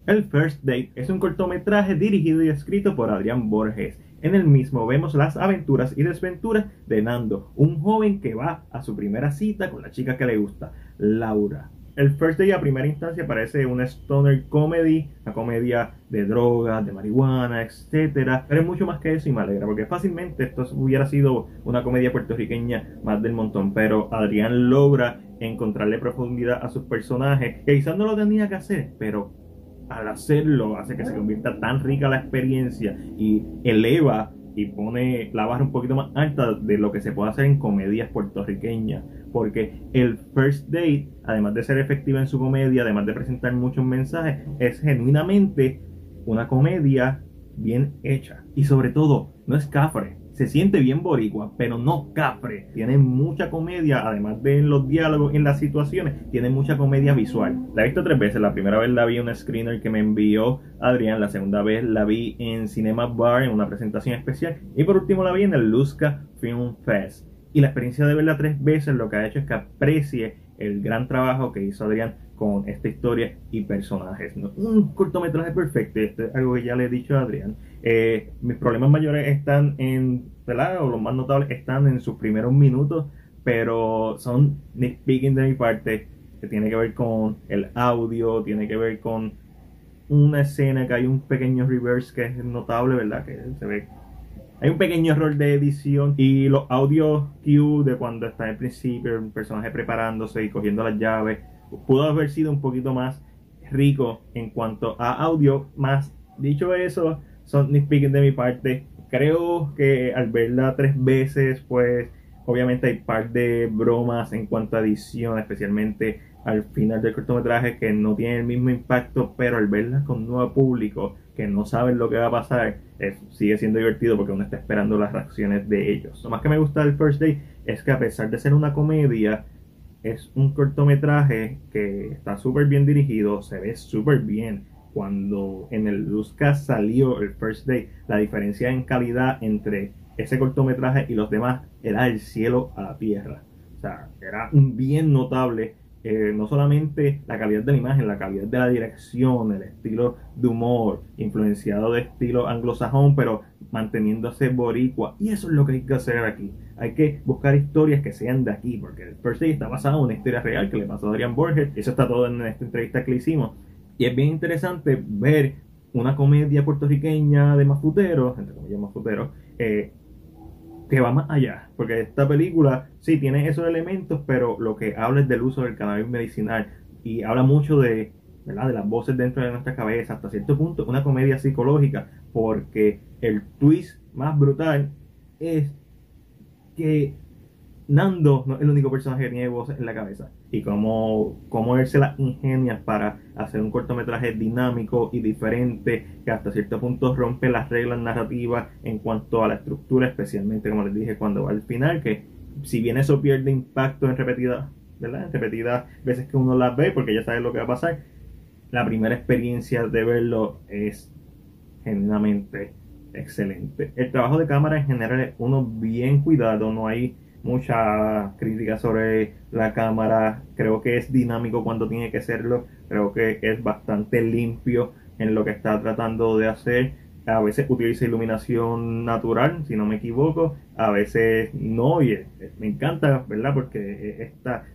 El First Date es un cortometraje dirigido y escrito por Adrián Borges. En el mismo vemos las aventuras y desventuras de Nando, un joven que va a su primera cita con la chica que le gusta, Laura. El First Date a primera instancia parece una stoner comedy, una comedia de drogas, de marihuana, etcétera, pero es mucho más que eso y me alegra, porque fácilmente esto hubiera sido una comedia puertorriqueña más del montón, pero Adrián logra encontrarle profundidad a sus personajes, que quizás no lo tenía que hacer, pero al hacerlo hace que se convierta tan rica la experiencia y eleva y pone la barra un poquito más alta de lo que se puede hacer en comedias puertorriqueñas, porque el First Date, además de ser efectiva en su comedia, además de presentar muchos mensajes, es genuinamente una comedia bien hecha y sobre todo no es cafre. Se siente bien boricua, pero no cafre. Tiene mucha comedia, además de en los diálogos, en las situaciones, tiene mucha comedia visual. La he visto 3 veces. La primera vez la vi en un screener que me envió Adrián. La segunda vez la vi en Cinema Bar, en una presentación especial. Y por último la vi en el Luzca Film Fest. Y la experiencia de verla 3 veces lo que ha hecho es que aprecie el gran trabajo que hizo Adrián con esta historia y personajes, ¿no? Un cortometraje perfecto. Esto es algo que ya le he dicho a Adrián. Mis problemas mayores están en, ¿verdad? O los más notables están en sus primeros minutos, pero son nitpicking de mi parte, que tiene que ver con el audio, tiene que ver con una escena que hay un pequeño reverse que es notable, ¿verdad? Que se ve, hay un pequeño error de edición y los audio cue de cuando está en el principio, el personaje preparándose y cogiendo las llaves, pudo haber sido un poquito más rico en cuanto a audio. Más dicho eso, son nitpicking de mi parte. Creo que al verla 3 veces, pues obviamente hay par de bromas en cuanto a edición, especialmente al final del cortometraje, que no tienen el mismo impacto, pero al verla con nuevo público que no saben lo que va a pasar, sigue siendo divertido porque uno está esperando las reacciones de ellos. Lo más que me gusta del First Day es que, a pesar de ser una comedia, es un cortometraje que está súper bien dirigido, se ve súper bien. Cuando en el Luzca salió el First Day, la diferencia en calidad entre ese cortometraje y los demás era del cielo a la tierra. O sea, era un bien notable. No solamente la calidad de la imagen, la calidad de la dirección, el estilo de humor, influenciado de estilo anglosajón, pero manteniéndose boricua. Y eso es lo que hay que hacer aquí. Hay que buscar historias que sean de aquí, porque el First Day está basado en una historia real que le pasó a Adrián Borges. Eso está todo en esta entrevista que le hicimos. Y es bien interesante ver una comedia puertorriqueña de mafuteros, entre comillas mafuteros, que va más allá, porque esta película sí tiene esos elementos, pero lo que habla es del uso del cannabis medicinal y habla mucho de, ¿verdad?, de las voces dentro de nuestra cabeza, hasta cierto punto una comedia psicológica, porque el twist más brutal es que Nando no es el único personaje que tiene voces en la cabeza, y cómo él se las ingenia para hacer un cortometraje dinámico y diferente, que hasta cierto punto rompe las reglas narrativas en cuanto a la estructura, especialmente, como les dije, cuando va al final, que si bien eso pierde impacto en repetidas, ¿verdad?, en repetidas veces que uno las ve, porque ya sabe lo que va a pasar, la primera experiencia de verlo es genuinamente excelente. El trabajo de cámara en general es uno bien cuidado, no hay mucha crítica sobre la cámara. Creo que es dinámico cuando tiene que serlo, creo que es bastante limpio en lo que está tratando de hacer. A veces utiliza iluminación natural, si no me equivoco, a veces no, y me encanta, ¿verdad? Porque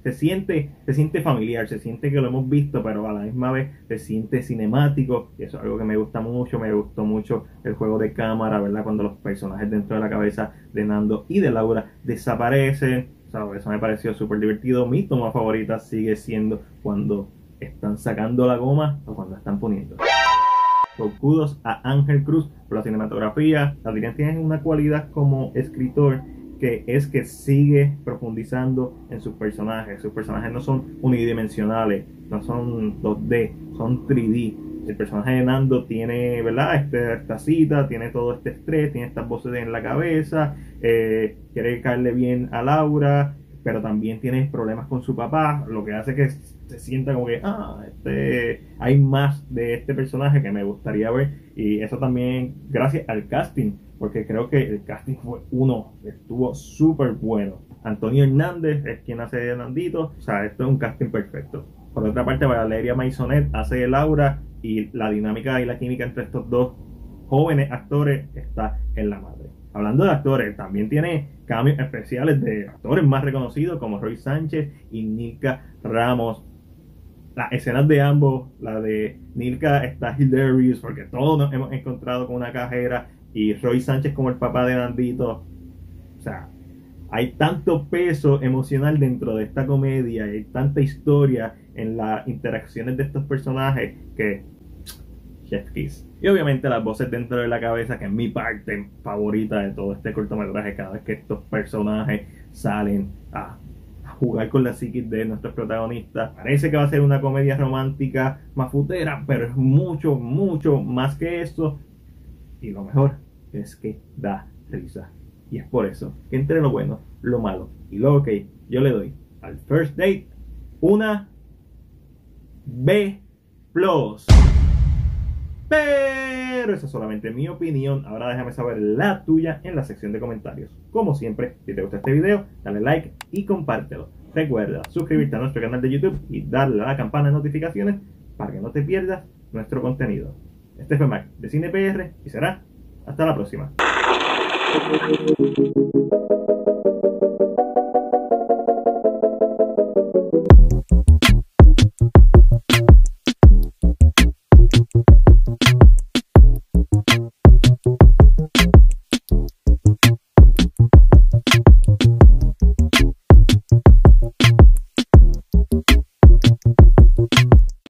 se siente familiar, se siente que lo hemos visto, pero a la misma vez se siente cinemático, y eso es algo que me gusta mucho. Me gustó mucho el juego de cámara, ¿verdad? Cuando los personajes dentro de la cabeza de Nando y de Laura desaparecen, o sea, eso me pareció súper divertido. Mi toma favorita sigue siendo cuando están sacando la goma o cuando están poniendo. Kudos a Ángel Cruz por la cinematografía. Adrián tiene una cualidad como escritor, que es que sigue profundizando en sus personajes. Sus personajes no son unidimensionales, no son 2D, son 3D. El personaje de Nando tiene, ¿verdad?, esta cita, tiene todo este estrés, tiene estas voces en la cabeza, quiere caerle bien a Laura, pero también tiene problemas con su papá, lo que hace que se sienta como que hay más de este personaje que me gustaría ver. Y eso también gracias al casting, porque creo que el casting estuvo súper bueno. Antonio Hernández es quien hace de Nandito, o sea, esto es un casting perfecto. Por otra parte, Valeria Maisonet hace de Laura, y la dinámica y la química entre estos dos jóvenes actores está en la madre. Hablando de actores, también tiene cambios especiales de actores más reconocidos como Roy Sánchez y Nilka Ramos. Las escenas de ambos, la de Nilka está hilarious porque todos nos hemos encontrado con una cajera, y Roy Sánchez como el papá de Nandito. O sea, hay tanto peso emocional dentro de esta comedia, hay tanta historia en las interacciones de estos personajes que Chef Kiss. Y obviamente las voces dentro de la cabeza, que es mi parte favorita de todo este cortometraje. Cada vez que estos personajes salen a jugar con la psiquis de nuestros protagonistas, parece que va a ser una comedia romántica mafutera, pero es mucho, mucho más que eso. Y lo mejor es que da risa. Y es por eso que entre lo bueno, lo malo y lo ok, yo le doy al First Date una B+. Pero esa es solamente mi opinión. Ahora déjame saber la tuya en la sección de comentarios. Como siempre, si te gusta este video, dale like y compártelo. Recuerda suscribirte a nuestro canal de YouTube y darle a la campana de notificaciones para que no te pierdas nuestro contenido. Este fue Mac de CinePR y será hasta la próxima.